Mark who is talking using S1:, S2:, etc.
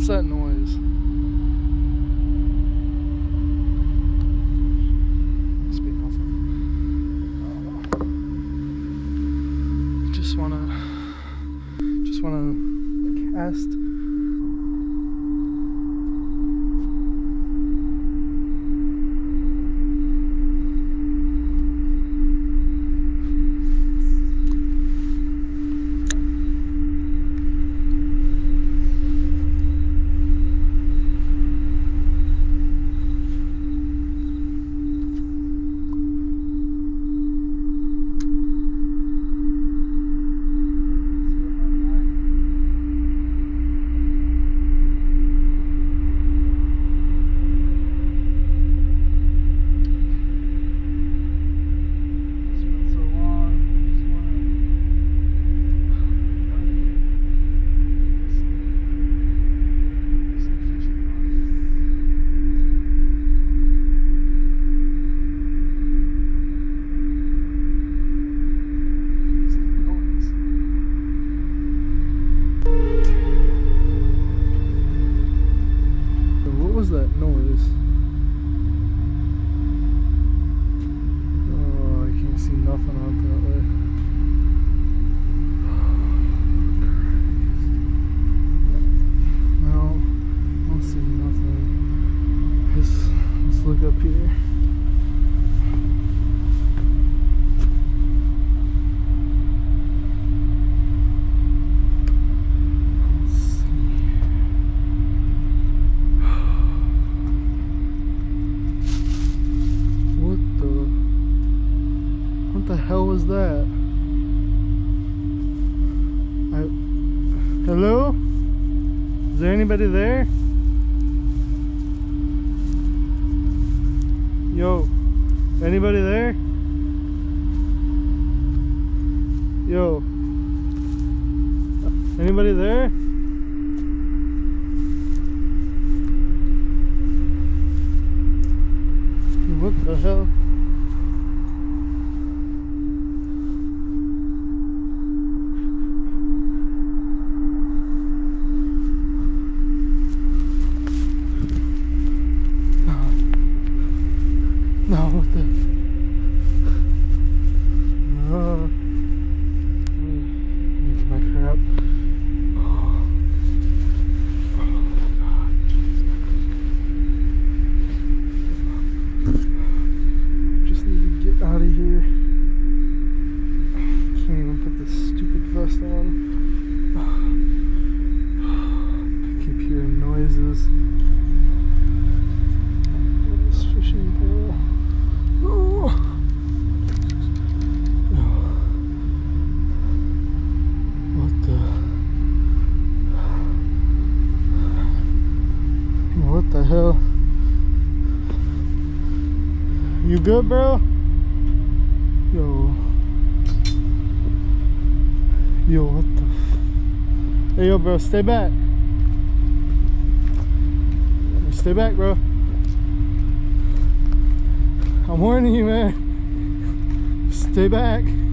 S1: that noise? Must be nothing. Just wanna cast. What was that noise? Oh, I can't see nothing out that way. No, I don't see nothing. Let's look up here. What the hell was that? Hello? Is there anybody there? Yo, anybody there? Yo, anybody there? What the hell? No, what the? Let me get my crap. Oh God. Just need to get out of here. Can't even put this stupid vest on. I keep hearing noises. This fishing pole. Oh. What the hell? You good, bro? Yo, what the? Hey, yo, bro, stay back. Stay back, bro. I'm warning you, man. Stay back.